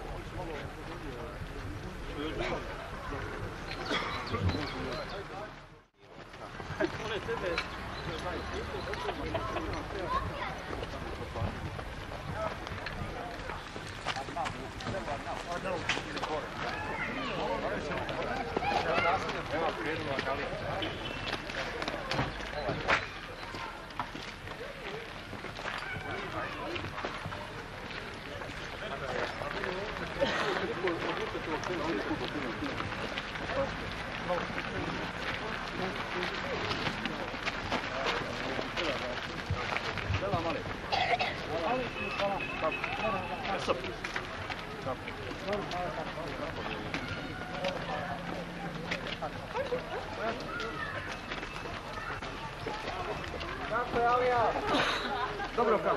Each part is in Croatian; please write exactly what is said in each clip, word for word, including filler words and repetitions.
Dobro, kako?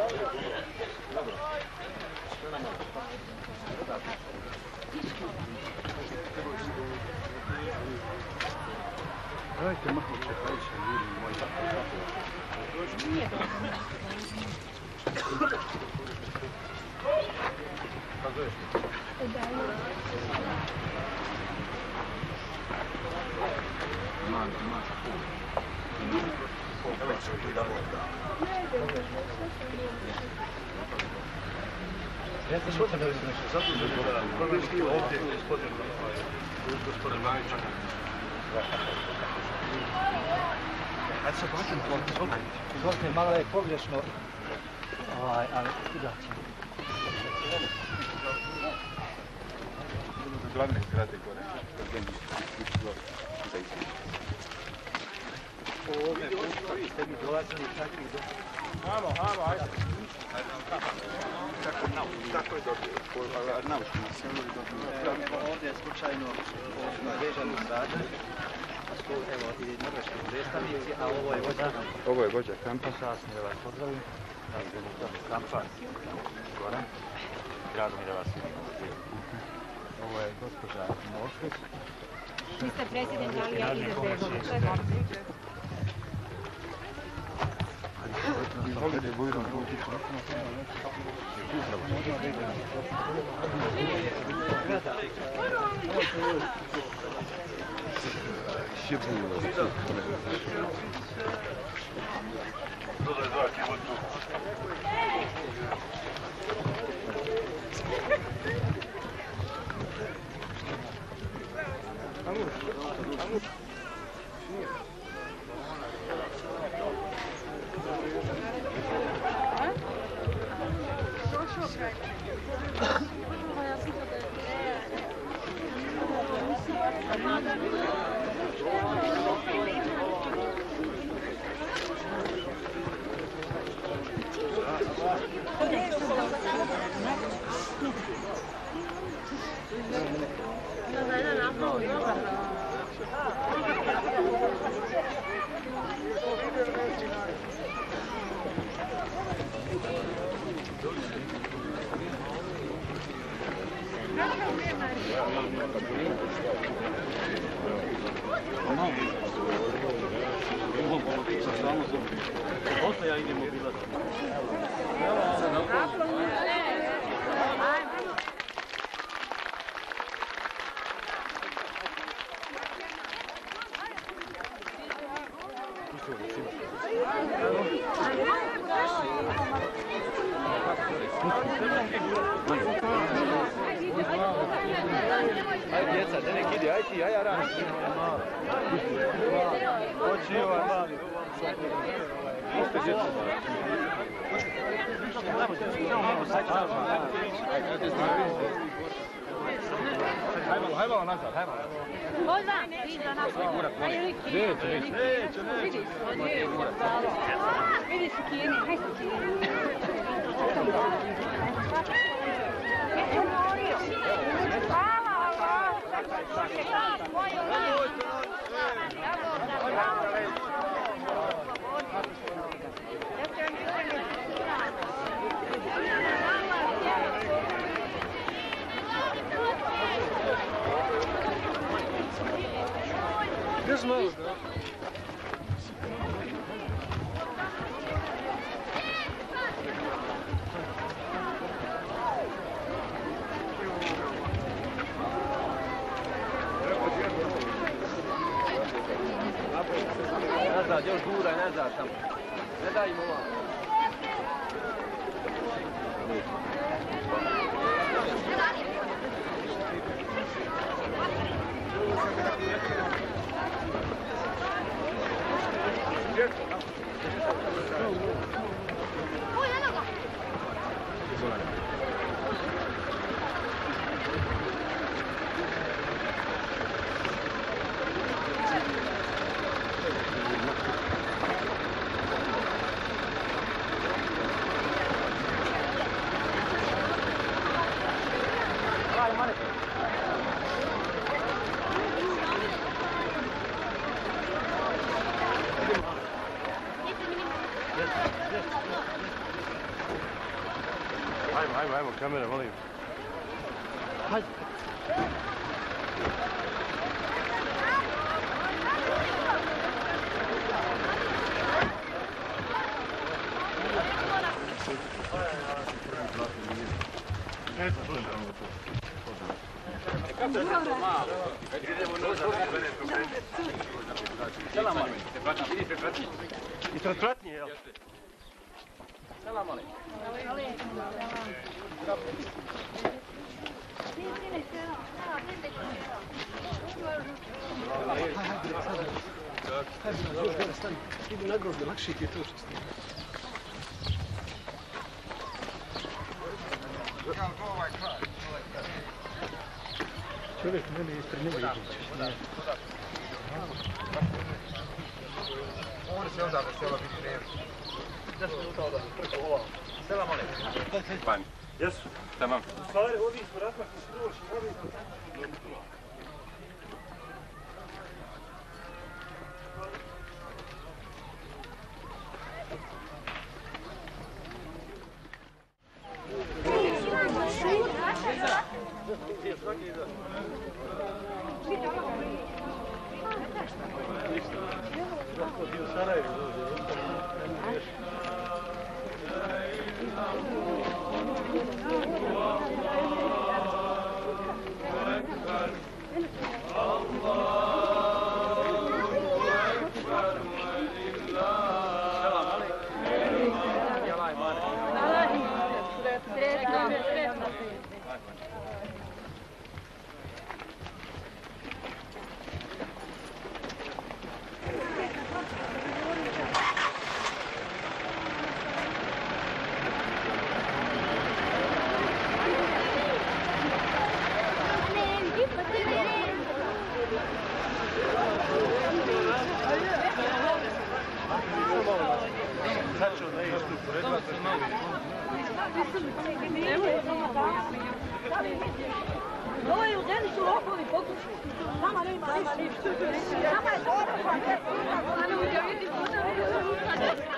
Dajte malo čekajte, ljudi moji. Nije dobro. Kako je? Mano, mano. Ja sam šutim da li se nešto zadužen, prvi stil ovdje, gospodin gospodin Majića. Ajde se počnem, izvolite. Izvolite, malo je pogrešno, ali izaći. Glavne zgrade gore. Ovdje vi ste mi dolazili takvih do... Halo, halo, ajde. Tako je dobro, ali naučimo se. Ovdje je slučajno vežano zrađe. Evo i norveški predstavnici, a ovo je vođa. Ovo je vođa kampa. Časni da vas pozdravim. Kampa Goran. Drago mi da vas vidimo. Ovo je gospođa Mošvić. Vi ste predsjednik Alija Izetbegović. Izvolite, Bujron, Bujron. Ja idem mobilac. Ajde djeca, da nek ide, ajde ti, ajde ja radim. Hoći ovaj mali. Pusti djeca. Hajde malo nazad, hajde malo. Voza, iza nas. Neće, neće. Neće, neće. Vidi se kijeni, hajde se kijeni. Još malo, da? sad još gura, ne znaš tamo. Ne daj im ovako. Ajmo, ajmo, ajmo, kamera, molim. Hajde. Ispred pratnje, jel? Selam aleyküm. Idu na groblje, lakše ti je to što ste. Čovjek mene ispred njega iđe. Ovo se onda veselo biti nema. Zašto je to odavno? Preko ovo. Selam aleyküm. Pani. Jesu? Tamam. U stvari, ovdje smo razmakli skroš i ovdje smo tako. Ovo je u zemlji su lopovi pokući. Nama nema ništa. Nama je dobro. Nama je dobro.